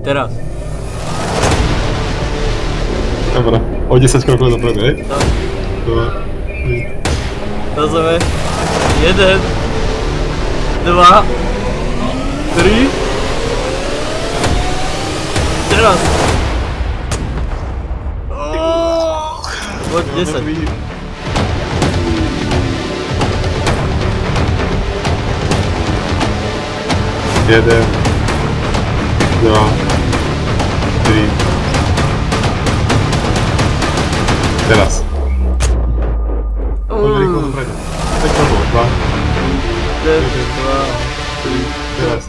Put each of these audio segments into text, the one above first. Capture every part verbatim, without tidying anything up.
Teraz. Dobre, o desať krokov dopredu, hej? No. Dva, Rozumiem. Jeden. Dva. Tri. Teraz. Poď desať. jeden, dva, tri. Teraz. Poďme rýchlo dopredu. päť krokov, dva. jeden, dva, tri. Teraz.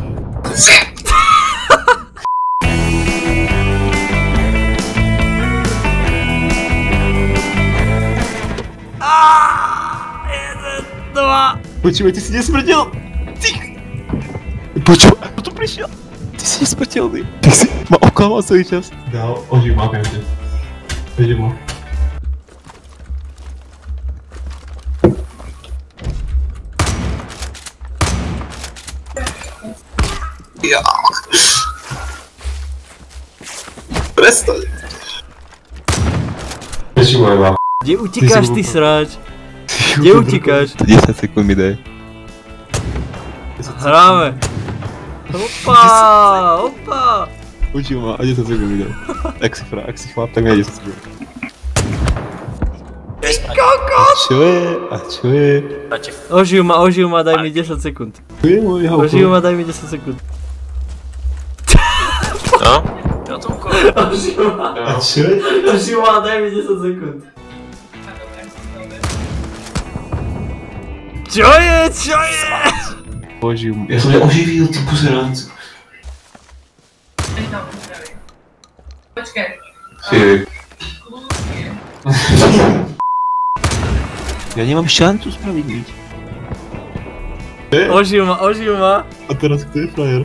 jeden, dva. Počúvaj, ty si nesmrdel! Ty! Počúvaj, kto tu prišiel? Ty si nesmrteľný. Ty si ma oklamal celý čas. Dal, oživ ma pevne. Veď mo. Ja. Prestaň. Počúvaj ma. Kde utíkáš ty sráč? Kde utíkáš? desať sekúnd mi daj. Hráme. Opa, opa. Učil ma a desať sekúnd mi daj. Ak si fra, ak si chlap, tak mi aj desať sekúnd. Ty kokos! Čo je? A čo je? Oživ ma, oživ ma, daj mi desať sekúnd. Čo je môj hauko? Oživ ma, daj mi desať sekúnd. No? Ja to ukončím. Oživ ma. A čo je? Oživ ma, daj mi desať sekúnd. Čo je? Čo je? Oživ ma. Ja som ja oživil, ty pozeráncu. Počkaj. Ty. Ja nemám šancu spraviť nič. Oživ ma, oživ ma. A teraz kto je frajer?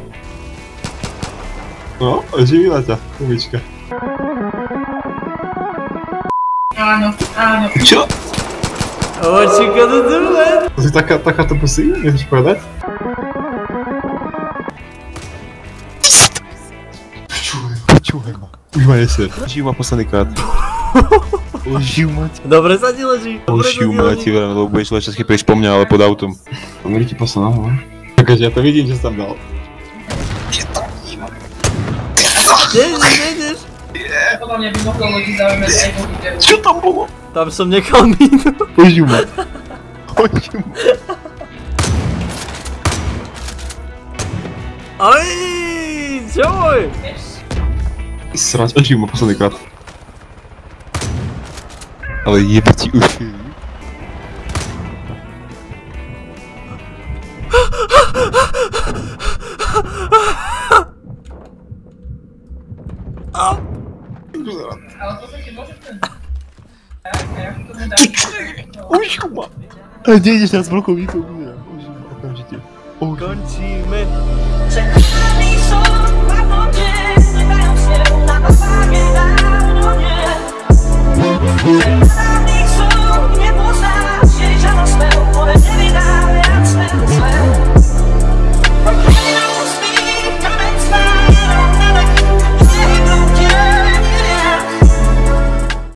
No, oživila ťa, kumička. Áno, áno. Čo? What you gonna do, man? To si taká, takáto pusy? Nechceš povedať? Počúvaj, počúvaj ma. Už ma neser. Oživ ma posledný krát. Oživ ma ti. Dobre sa ti leží. Oživ ma ti, lebo budeš ležať, keď prídeš po mňa, ale pod autom. Pomerí ti posledná, no? Takže ja to vidím, že si tam dal. Nejdeš, nejdeš. Podľa mňa by mohlo ľudí zaujímať aj vo videu. Čo tam bolo? Tam som nechal mínu. Oživ ma. Oživ ma. Aj, čo môj? Srať, oživ ma posledný krát. Ale jebe ti uši. Ale to sa ti môže ten... Tak, a ja to nedám. Oživ ma. A kde ideš teraz blokový to? Oživ ma, okamžite. Končíme. Say, I need some